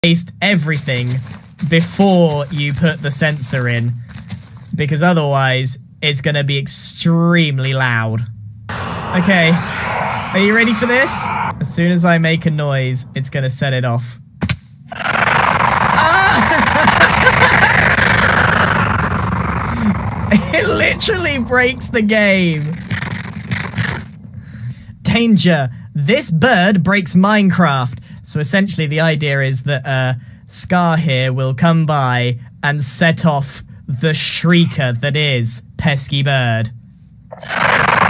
taste everything before you put the sensor in, because otherwise it's going to be extremely loud. Okay, are you ready for this? As soon as I make a noise, it's going to set it off. It literally breaks the game. Danger! This bird breaks Minecraft. So essentially the idea is that Scar here will come by and set off the Shrieker that is Pesky Bird.